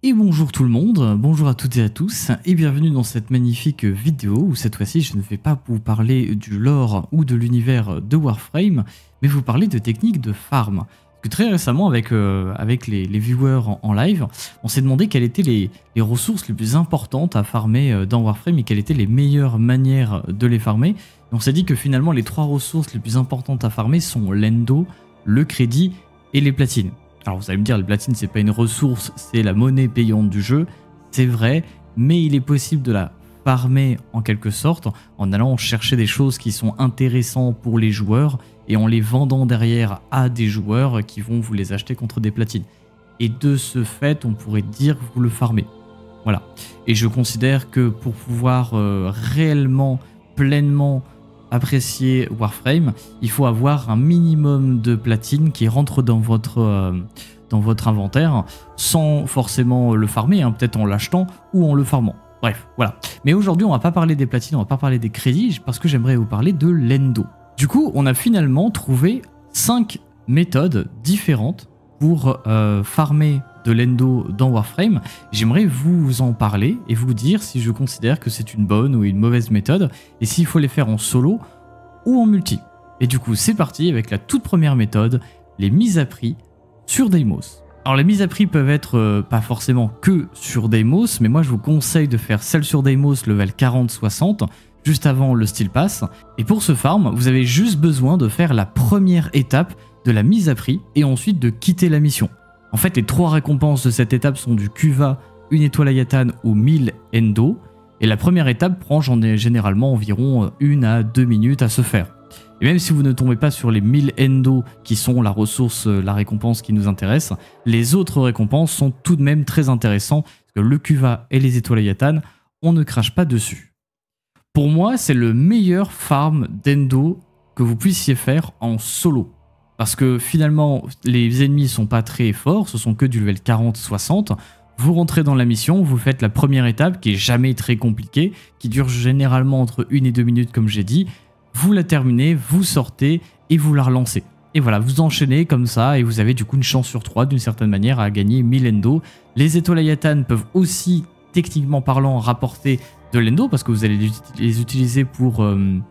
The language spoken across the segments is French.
Et bonjour tout le monde, bonjour à toutes et à tous, et bienvenue dans cette magnifique vidéo où cette fois-ci je ne vais pas vous parler du lore ou de l'univers de Warframe, mais vous parler de techniques de farm. Parce que très récemment avec les viewers en live, on s'est demandé quelles étaient les ressources les plus importantes à farmer dans Warframe et quelles étaient les meilleures manières de les farmer. Et on s'est dit que finalement les trois ressources les plus importantes à farmer sont l'endo, le crédit et les platines. Alors vous allez me dire, les platines c'est pas une ressource, c'est la monnaie payante du jeu, c'est vrai, mais il est possible de la farmer en quelque sorte en allant chercher des choses qui sont intéressantes pour les joueurs et en les vendant derrière à des joueurs qui vont vous les acheter contre des platines. Et de ce fait, on pourrait dire que vous le farmez. Voilà. Et je considère que pour pouvoir réellement, pleinement apprécier Warframe, il faut avoir un minimum de platine qui rentre dans votre inventaire sans forcément le farmer, hein, peut-être en l'achetant ou en le farmant. Bref, voilà. Mais aujourd'hui, on va pas parler des platines, on va pas parler des crédits parce que j'aimerais vous parler de l'endo. Du coup, on a finalement trouvé 5 méthodes différentes pour farmer de l'endo dans Warframe. J'aimerais vous en parler et vous dire si je considère que c'est une bonne ou une mauvaise méthode et s'il faut les faire en solo ou en multi. Et du coup, c'est parti avec la toute première méthode, les mises à prix sur Deimos. Alors les mises à prix peuvent être pas forcément que sur Deimos, mais moi je vous conseille de faire celle sur Deimos level 40-60, juste avant le Steel Pass. Et pour ce farm, vous avez juste besoin de faire la première étape de la mise à prix et ensuite de quitter la mission. En fait, les 3 récompenses de cette étape sont du Kuva, une étoile Ayatan ou 1000 Endo. Et la première étape prend généralement environ 1 à 2 minutes à se faire. Et même si vous ne tombez pas sur les 1000 Endo qui sont la ressource, la récompense qui nous intéresse, les autres récompenses sont tout de même très intéressantes. Parce que le Kuva et les étoiles Ayatan, on ne crache pas dessus. Pour moi, c'est le meilleur farm d'Endo que vous puissiez faire en solo. Parce que finalement, les ennemis sont pas très forts, ce sont que du level 40-60. Vous rentrez dans la mission, vous faites la première étape qui est jamais très compliquée, qui dure généralement entre 1 et 2 minutes comme j'ai dit. Vous la terminez, vous sortez et vous la relancez. Et voilà, vous enchaînez comme ça et vous avez du coup une chance sur 3 d'une certaine manière à gagner 1000 endo. Les étoiles Ayatan peuvent aussi, techniquement parlant, rapporter de l'endo parce que vous allez les utiliser pour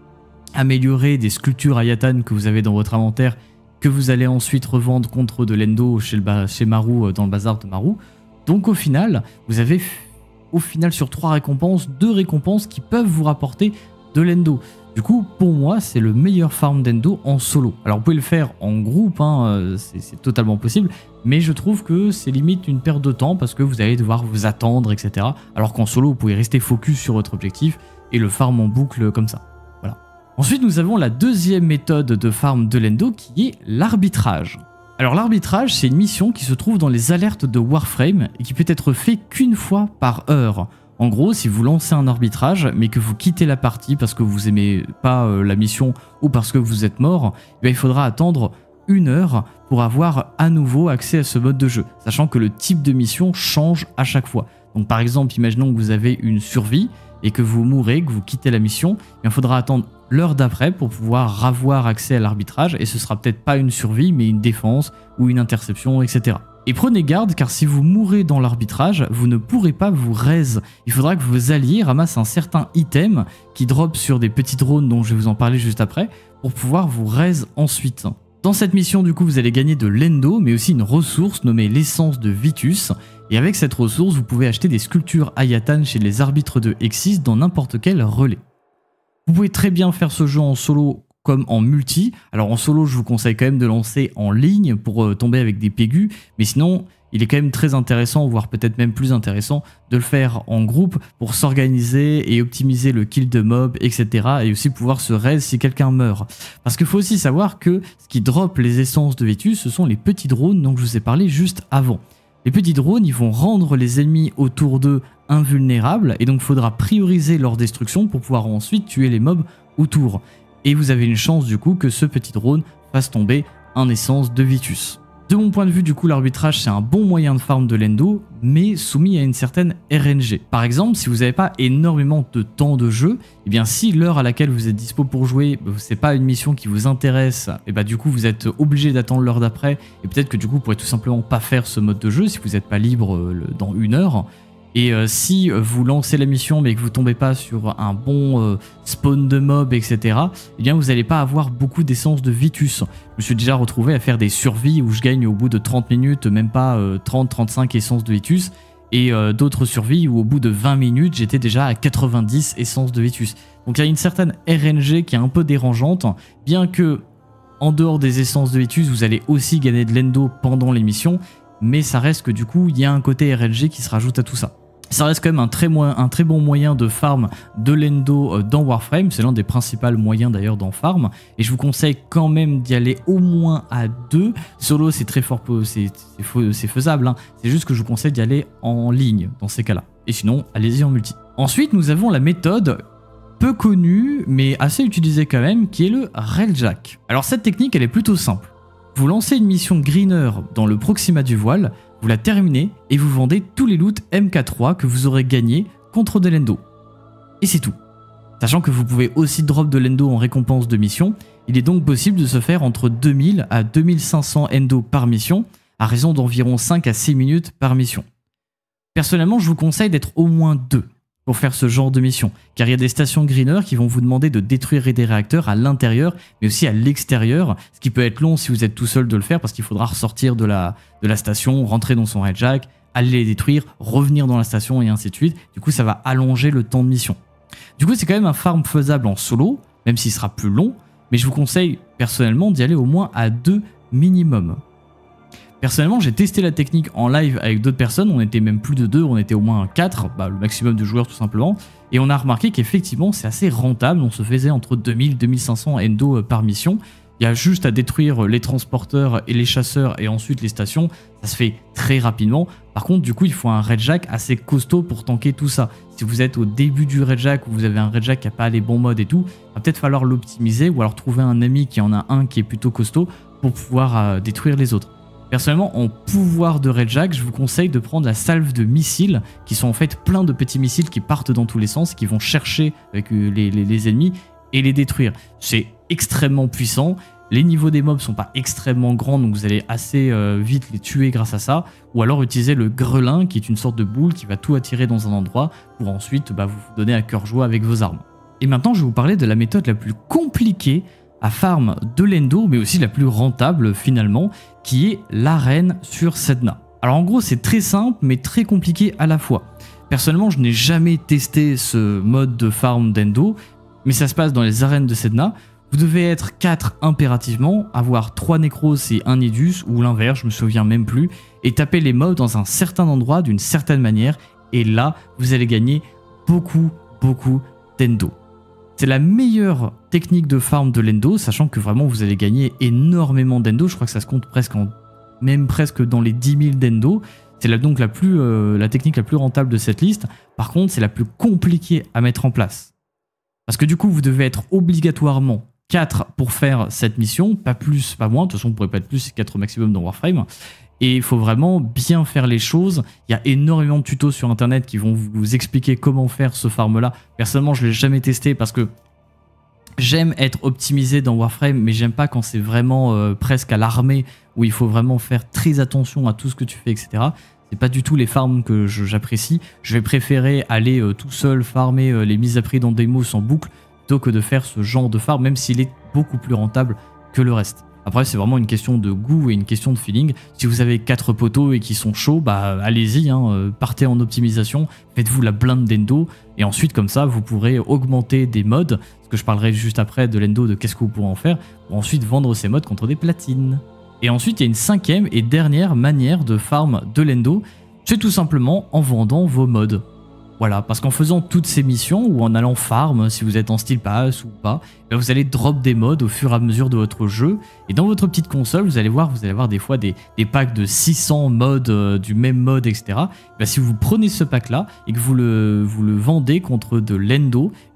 améliorer des sculptures Ayatan que vous avez dans votre inventaire que vous allez ensuite revendre contre de l'endo chez Maru dans le bazar de Maru. Donc au final, vous avez sur 3 récompenses, 2 récompenses qui peuvent vous rapporter de l'endo. Du coup, pour moi, c'est le meilleur farm d'endo en solo. Alors vous pouvez le faire en groupe, hein, c'est totalement possible, mais je trouve que c'est limite une perte de temps parce que vous allez devoir vous attendre, etc. Alors qu'en solo, vous pouvez rester focus sur votre objectif et le farm en boucle comme ça. Ensuite, nous avons la deuxième méthode de farm de l'endo qui est l'arbitrage. Alors l'arbitrage, c'est une mission qui se trouve dans les alertes de Warframe et qui peut être fait qu'une fois par heure. En gros, si vous lancez un arbitrage mais que vous quittez la partie parce que vous aimez pas la mission ou parce que vous êtes mort, il faudra attendre 1 heure pour avoir à nouveau accès à ce mode de jeu, sachant que le type de mission change à chaque fois. Donc par exemple, imaginons que vous avez une survie et que vous mourrez, que vous quittez la mission, il faudra attendre l'heure d'après pour pouvoir avoir accès à l'arbitrage et ce sera peut-être pas une survie mais une défense ou une interception, etc. Et prenez garde car si vous mourrez dans l'arbitrage, vous ne pourrez pas vous raise. Il faudra que vos alliés ramassent un certain item qui drop sur des petits drones dont je vais vous en parler juste après pour pouvoir vous raise ensuite. Dans cette mission du coup vous allez gagner de l'endo mais aussi une ressource nommée l'essence de Vitus. Et avec cette ressource vous pouvez acheter des sculptures Ayatan chez les arbitres de Hexis dans n'importe quel relais. Vous pouvez très bien faire ce jeu en solo comme en multi. Alors en solo, je vous conseille quand même de lancer en ligne pour tomber avec des pégus. Mais sinon, il est quand même très intéressant, voire peut-être même plus intéressant, de le faire en groupe pour s'organiser et optimiser le kill de mob, etc. Et aussi pouvoir se raise si quelqu'un meurt. Parce qu'il faut aussi savoir que ce qui drop les essences de Vitus, ce sont les petits drones dont je vous ai parlé juste avant. Les petits drones, ils vont rendre les ennemis autour d'eux invulnérables et donc il faudra prioriser leur destruction pour pouvoir ensuite tuer les mobs autour. Et vous avez une chance du coup que ce petit drone fasse tomber un essence de Vitus. De mon point de vue, du coup, l'arbitrage, c'est un bon moyen de farm de l'endo, mais soumis à une certaine RNG. Par exemple, si vous n'avez pas énormément de temps de jeu, et bien si l'heure à laquelle vous êtes dispo pour jouer, c'est pas une mission qui vous intéresse, et bah du coup vous êtes obligé d'attendre l'heure d'après, et peut-être que du coup vous pourrez tout simplement pas faire ce mode de jeu si vous n'êtes pas libre dans une heure. Et si vous lancez la mission mais que vous tombez pas sur un bon spawn de mob, etc., eh bien vous n'allez pas avoir beaucoup d'essence de Vitus. Je me suis déjà retrouvé à faire des survies où je gagne au bout de 30 minutes, même pas 30-35 essences de Vitus, et d'autres survies où au bout de 20 minutes j'étais déjà à 90 essences de Vitus. Donc il y a une certaine RNG qui est un peu dérangeante, bien que en dehors des essences de Vitus vous allez aussi gagner de l'endo pendant l'émission, mais ça reste que du coup il y a un côté RNG qui se rajoute à tout ça. Ça reste quand même un très bon moyen de farm de l'endo dans Warframe, c'est l'un des principaux moyens d'ailleurs dans farm, et je vous conseille quand même d'y aller au moins à 2. Solo c'est très fort, c'est faisable, hein. C'est juste que je vous conseille d'y aller en ligne dans ces cas-là, et sinon allez-y en multi. Ensuite nous avons la méthode peu connue mais assez utilisée quand même, qui est le Railjack. Alors cette technique elle est plutôt simple. Vous lancez une mission Greener dans le Proxima du Voile, vous la terminez et vous vendez tous les loots MK3 que vous aurez gagnés contre de l'endo. Et c'est tout. Sachant que vous pouvez aussi drop de l'endo en récompense de mission, il est donc possible de se faire entre 2000 à 2500 endo par mission, à raison d'environ 5 à 6 minutes par mission. Personnellement, je vous conseille d'être au moins 2 pour faire ce genre de mission, car il y a des stations Greener qui vont vous demander de détruire des réacteurs à l'intérieur, mais aussi à l'extérieur, ce qui peut être long si vous êtes tout seul de le faire, parce qu'il faudra ressortir de la station, rentrer dans son Railjack, aller les détruire, revenir dans la station et ainsi de suite. Du coup, ça va allonger le temps de mission. Du coup, c'est quand même un farm faisable en solo, même s'il sera plus long, mais je vous conseille personnellement d'y aller au moins à 2 minimum. Personnellement, j'ai testé la technique en live avec d'autres personnes, on était même plus de 2, on était au moins 4, le maximum de joueurs tout simplement, et on a remarqué qu'effectivement c'est assez rentable, on se faisait entre 2000 et 2500 endo par mission. Il y a juste à détruire les transporteurs et les chasseurs et ensuite les stations, ça se fait très rapidement. Par contre, du coup, il faut un Railjack assez costaud pour tanker tout ça. Si vous êtes au début du Railjack ou vous avez un Railjack qui n'a pas les bons modes et tout, il va peut-être falloir l'optimiser ou alors trouver un ami qui en a un qui est plutôt costaud pour pouvoir détruire les autres. Personnellement, en pouvoir de Railjack, je vous conseille de prendre la salve de missiles, qui sont en fait plein de petits missiles qui partent dans tous les sens, qui vont chercher avec les ennemis et les détruire. C'est extrêmement puissant, les niveaux des mobs sont pas extrêmement grands, donc vous allez assez vite les tuer grâce à ça, ou alors utiliser le grelin, qui est une sorte de boule qui va tout attirer dans un endroit, pour ensuite vous donner à cœur joie avec vos armes. Et maintenant, je vais vous parler de la méthode la plus compliquée à farm de l'endo, mais aussi la plus rentable finalement, qui est l'arène sur Sedna. Alors en gros c'est très simple mais très compliqué à la fois. Personnellement je n'ai jamais testé ce mode de farm d'endo, mais ça se passe dans les arènes de Sedna. Vous devez être 4 impérativement, avoir 3 nécros et 1 nidus, ou l'inverse, je me souviens même plus, et taper les mobs dans un certain endroit d'une certaine manière, et là vous allez gagner beaucoup d'endo. C'est la meilleure technique de farm de l'endo, sachant que vraiment vous allez gagner énormément d'endo. Je crois que ça se compte même presque dans les 10 000 d'endo. C'est donc la technique la plus rentable de cette liste. Par contre, c'est la plus compliquée à mettre en place. Parce que du coup, vous devez être obligatoirement 4 pour faire cette mission, pas plus, pas moins. De toute façon, vous ne pourrez pas être plus, c'est 4 maximum dans Warframe. Et il faut vraiment bien faire les choses. Il y a énormément de tutos sur internet qui vont vous expliquer comment faire ce farm là. Personnellement, je ne l'ai jamais testé parce que j'aime être optimisé dans Warframe, mais j'aime pas quand c'est vraiment presque à l'armée où il faut vraiment faire très attention à tout ce que tu fais, etc. C'est pas du tout les farms que j'apprécie. Je vais préférer aller tout seul farmer les mises à prix dans Deimos en boucle plutôt que de faire ce genre de farm, même s'il est beaucoup plus rentable que le reste. Après, c'est vraiment une question de goût et une question de feeling. Si vous avez 4 poteaux et qui sont chauds, allez-y, partez en optimisation, faites-vous la blinde d'endo, et ensuite, comme ça, vous pourrez augmenter des mods, parce que je parlerai juste après de l'endo, de qu'est-ce que vous pourrez en faire, pour ensuite vendre ces mods contre des platines. Et ensuite, il y a une 5e et dernière manière de farm de l'endo, c'est tout simplement en vendant vos mods. Voilà, parce qu'en faisant toutes ces missions, ou en allant farm, si vous êtes en style pass ou pas, vous allez drop des mods au fur et à mesure de votre jeu. Et dans votre petite console, vous allez voir des fois des packs de 600 mods du même mode, etc. Si vous prenez ce pack-là et que vous le vendez contre de l'endo,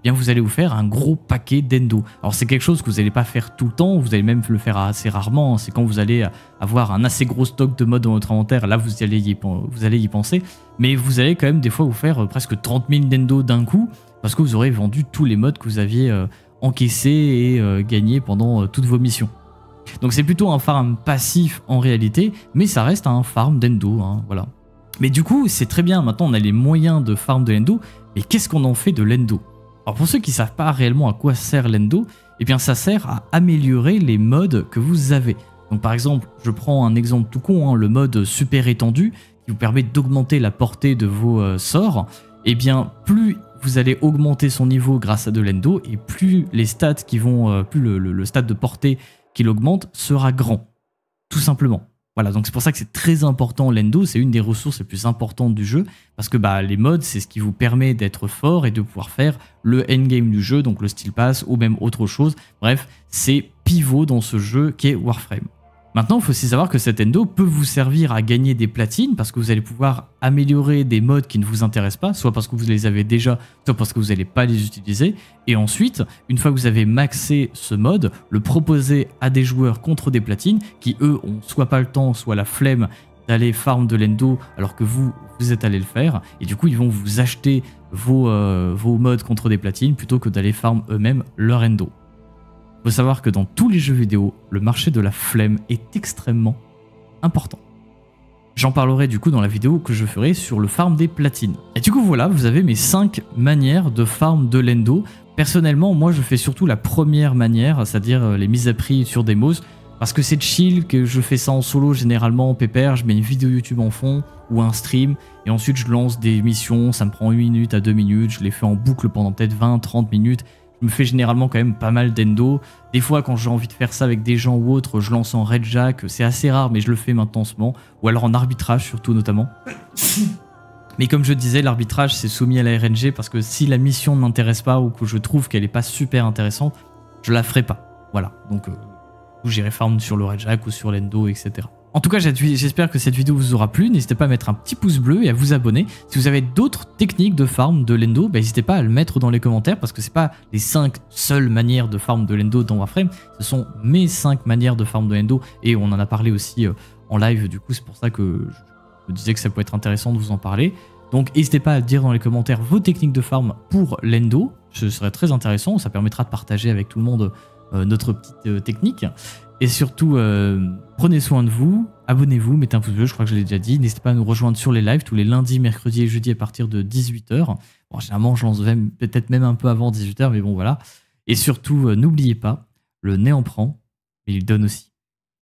bien vous allez vous faire un gros paquet d'endo. Alors c'est quelque chose que vous n'allez pas faire tout le temps, vous allez même le faire assez rarement. C'est quand vous allez avoir un assez gros stock de mods dans votre inventaire, là vous allez y penser. Mais vous allez quand même des fois vous faire presque 30 000 d'endo d'un coup, parce que vous aurez vendu tous les mods que vous aviez encaissés et gagnés pendant toutes vos missions. Donc c'est plutôt un farm passif en réalité, mais ça reste un farm d'endo, hein, voilà. Mais du coup, c'est très bien, maintenant on a les moyens de farm de l'endo, mais qu'est-ce qu'on en fait de l'endo? Alors pour ceux qui ne savent pas réellement à quoi sert l'endo, eh bien ça sert à améliorer les mods que vous avez. Donc par exemple, je prends un exemple tout con, hein, le mode super étendu, qui vous permet d'augmenter la portée de vos sorts. Eh bien plus vous allez augmenter son niveau grâce à de l'endo, et plus les stats qui vont, plus le stade de portée qu'il augmente sera grand, tout simplement. Voilà, donc c'est pour ça que c'est très important l'endo, c'est une des ressources les plus importantes du jeu, parce que les mods, c'est ce qui vous permet d'être fort et de pouvoir faire le endgame du jeu, donc le steel pass ou même autre chose. Bref, c'est pivot dans ce jeu qui est Warframe. Maintenant, il faut aussi savoir que cet endo peut vous servir à gagner des platines parce que vous allez pouvoir améliorer des mods qui ne vous intéressent pas, soit parce que vous les avez déjà, soit parce que vous n'allez pas les utiliser. Et ensuite, une fois que vous avez maxé ce mod, le proposer à des joueurs contre des platines qui, eux, ont soit pas le temps, soit la flemme d'aller farm de l'endo alors que vous êtes allé le faire. Et du coup, ils vont vous acheter vos mods contre des platines plutôt que d'aller farm eux-mêmes leur endo. Il faut savoir que dans tous les jeux vidéo, le marché de la flemme est extrêmement important. J'en parlerai du coup dans la vidéo que je ferai sur le farm des platines. Et du coup voilà, vous avez mes 5 manières de farm de l'endo. Personnellement, moi je fais surtout la première manière, c'est-à-dire les mises à prix sur Demos, parce que c'est chill, que je fais ça en solo généralement, en pépère, je mets une vidéo YouTube en fond ou un stream, et ensuite je lance des missions, ça me prend 1 minute à 2 minutes, je les fais en boucle pendant peut-être 20-30 minutes. Je me fais généralement quand même pas mal d'endo. Des fois, quand j'ai envie de faire ça avec des gens ou autres, je lance en Red Jack. C'est assez rare, mais je le fais maintenant en ce moment. Ou alors en arbitrage, surtout notamment. Mais comme je disais, l'arbitrage, c'est soumis à la RNG parce que si la mission ne m'intéresse pas ou que je trouve qu'elle n'est pas super intéressante, je la ferai pas. Voilà. Donc, j'irai farm sur le Red Jack ou sur l'endo, etc. En tout cas, j'espère que cette vidéo vous aura plu. N'hésitez pas à mettre un petit pouce bleu et à vous abonner. Si vous avez d'autres techniques de farm de l'endo, n'hésitez pas à le mettre dans les commentaires parce que c'est pas les 5 seules manières de farm de l'endo dans Warframe. Ce sont mes 5 manières de farm de l'endo et on en a parlé aussi en live. Du coup, c'est pour ça que je me disais que ça peut être intéressant de vous en parler. Donc, n'hésitez pas à dire dans les commentaires vos techniques de farm pour l'endo. Ce serait très intéressant. Ça permettra de partager avec tout le monde notre petite technique. Et surtout, prenez soin de vous, abonnez-vous, mettez un pouce bleu, je crois que je l'ai déjà dit. N'hésitez pas à nous rejoindre sur les lives tous les lundis, mercredis et jeudis à partir de 18 h. Bon, généralement, je lance peut-être même un peu avant 18 h, mais bon, voilà. Et surtout, n'oubliez pas, le nez en prend, mais il donne aussi.